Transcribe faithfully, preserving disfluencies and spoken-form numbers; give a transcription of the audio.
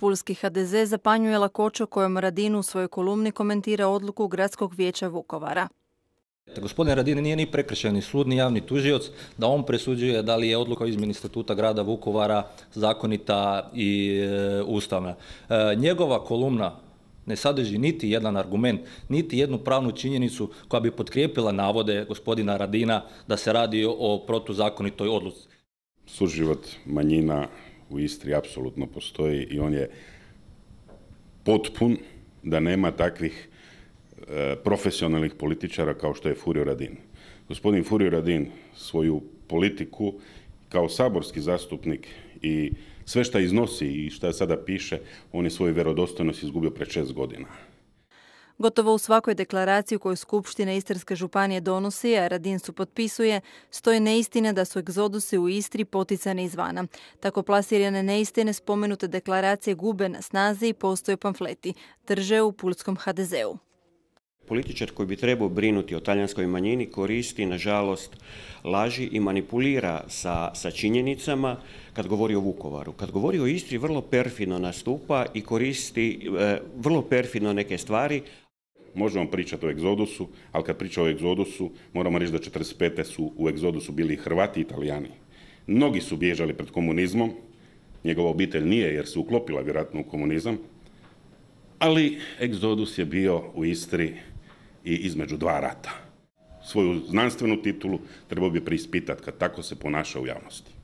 pulski ha de ze zapanjuje lakoću kojom Radin u svojoj kolumni komentira odluku Gradskog vijeća Vukovara. Gospodin Radin nije ni prekršajni sud, ni javni tužioc, da on presuđuje da li je odluka o izmjeni statuta grada Vukovara zakonita i e, ustavna. E, njegova kolumna ne sadrži niti jedan argument, niti jednu pravnu činjenicu koja bi potkrijepila navode gospodina Radina da se radi o protuzakonitoj odluci. Suživot manjina u Istri apsolutno postoji i on je potpun da nema takvih e, profesionalnih političara kao što je Furio Radin. Gospodin Furio Radin svoju politiku kao saborski zastupnik i sve što iznosi i što sada piše, on je svoju vjerodostojnost izgubio pred šest godina. Gotovo u svakoj deklaraciji koju Skupština Istarske županije donosi, a Radin su potpisuje, stoje neistine da su egzodusi u Istri poticane izvana. Tako plasirane neistine spomenute deklaracije gube na snazi i postoje pamfleti, drže u pulskom ha de zeu. Političar koji bi trebao brinuti o talijanskoj manjini koristi, nažalost, laži i manipulira sa, sa činjenicama kad govori o Vukovaru. Kad govori o Istri, vrlo perfidno nastupa i koristi e, vrlo perfidno neke stvari. Možemo pričati o egzodusu, ali kad priča o egzodusu, moramo reći da četrdeset pete su u egzodusu bili Hrvati i Italijani. Mnogi su bježali pred komunizmom, njegova obitelj nije jer se uklopila vjerojatno u komunizam, ali egzodus je bio u Istri i između dva rata. Svoju znanstvenu titulu trebao bi preispitati kad tako se ponaša u javnosti.